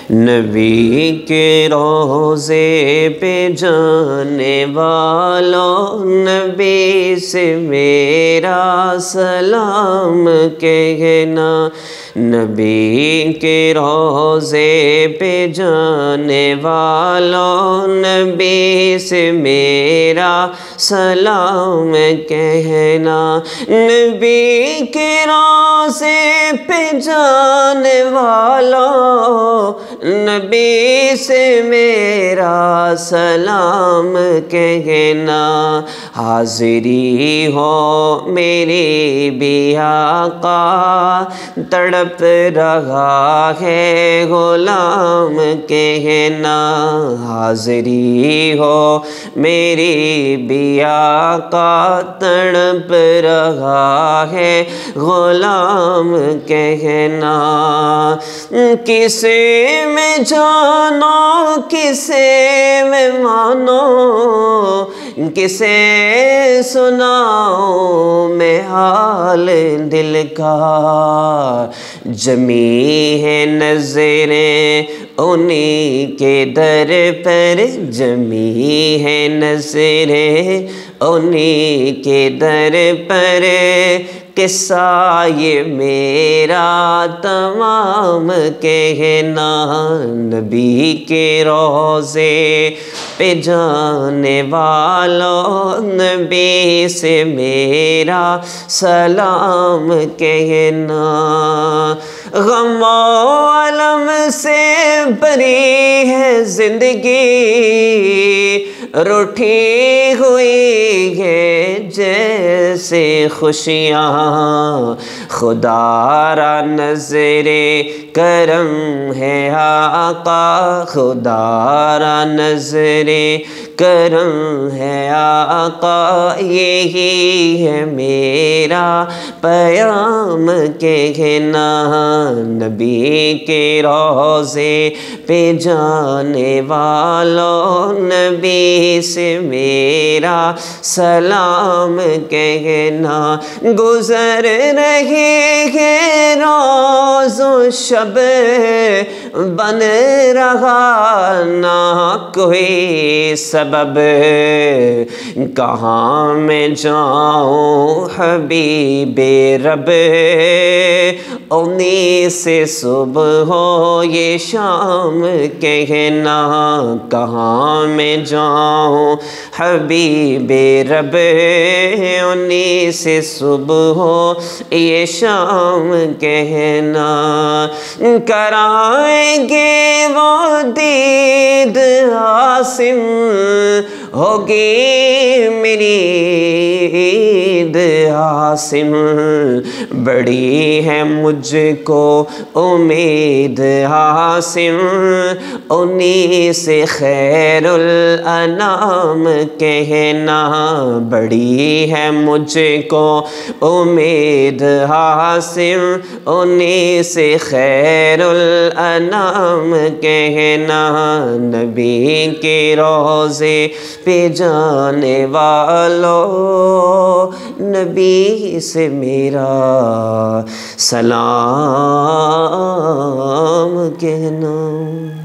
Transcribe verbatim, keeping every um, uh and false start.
نبی کے روضے پہ جانے والوں، نبی سے میرا سلام کہنا۔ نبی کے روضے پہ جانے والوں، نبی سے میرا سلام کہنا۔ نبی کے روضے پہ جانے والوں، نبی سے میرا سلام کہنا۔ حاضری ہو میری بھی آقا، تڑپ رہا ہے غلام کہنا۔ حاضری ہو میری بھی آقا، تڑپ رہا ہے غلام کہنا۔ کسے میں جانو کسے میں مانو، کسے سناؤں میں حال دل کا۔ جمی ہے نظریں انہی کے در پر، جمی ہے نظریں انہی کے در پر، قصہ یہ میرا تمام کہنا۔ نبی کے روضے پہ جانے والوں، نبی سے میرا سلام کہنا۔ غم و علم سے بری ہے زندگی، روٹھی ہوئی ہے جیسے خوشیاں۔ خدا را نظر کرم ہے آقا، خدا را نظر کرم ہے آقا، یہی ہے میرا پیام کہنا۔ نبی کے روضے پہ جانے والوں، نبی سے میرا سلام کہنا۔ گزر رہے ہیں روز و شب، بن رہا نہ کوئی سبب، کہاں میں جاؤں حبیب رب، انہی سے صبح ہو یہ شام کہنا۔ کہاں میں جاؤں حبیب رب، انہی سے صبح ہو یہ شام کہنا۔ کرائیں گے وہ دید عاصم، ہوگی میری عید عاصم، بڑی ہے مجھ کو امید عاصم، انہی سے خیر الانام کہنا۔ بڑی ہے مجھ کو امید عاصم، انہی سے خیر الانام کہنا۔ نبی کے روضے پہ جانے والوں، نبی سے میرا سلام کہنا۔